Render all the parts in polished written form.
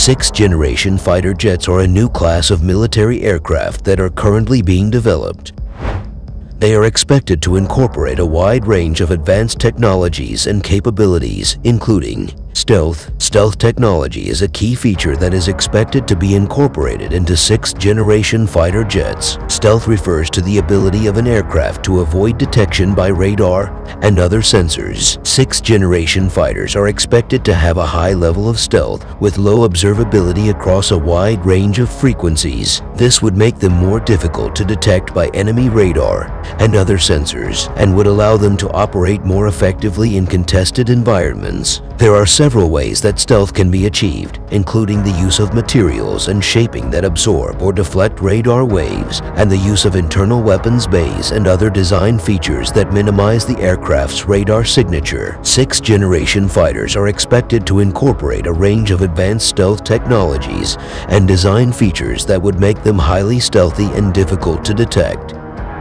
Sixth-generation fighter jets are a new class of military aircraft that are currently being developed. They are expected to incorporate a wide range of advanced technologies and capabilities, including stealth. Stealth technology is a key feature that is expected to be incorporated into sixth-generation fighter jets. Stealth refers to the ability of an aircraft to avoid detection by radar and other sensors. Sixth-generation fighters are expected to have a high level of stealth with low observability across a wide range of frequencies. This would make them more difficult to detect by enemy radar and other sensors, and would allow them to operate more effectively in contested environments. There are several ways that stealth can be achieved, including the use of materials and shaping that absorb or deflect radar waves, and the use of internal weapons bays and other design features that minimize the aircraft's radar signature. Sixth-generation fighters are expected to incorporate a range of advanced stealth technologies and design features that would make them highly stealthy and difficult to detect.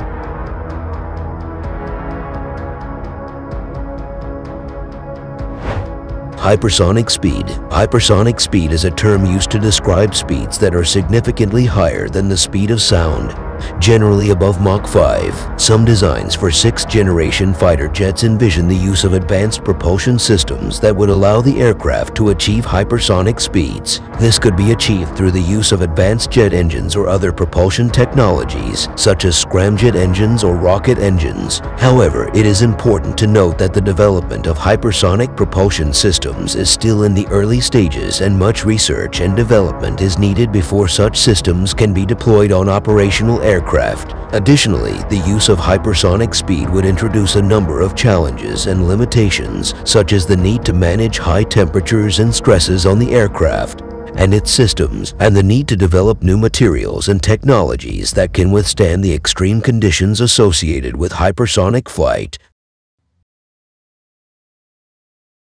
Hypersonic speed. Hypersonic speed is a term used to describe speeds that are significantly higher than the speed of sound, generally above Mach 5. Some designs for sixth-generation fighter jets envision the use of advanced propulsion systems that would allow the aircraft to achieve hypersonic speeds. This could be achieved through the use of advanced jet engines or other propulsion technologies, such as scramjet engines or rocket engines. However, it is important to note that the development of hypersonic propulsion systems is still in the early stages, and much research and development is needed before such systems can be deployed on operational aircraft. Additionally, the use of hypersonic speed would introduce a number of challenges and limitations, such as the need to manage high temperatures and stresses on the aircraft and its systems, and the need to develop new materials and technologies that can withstand the extreme conditions associated with hypersonic flight.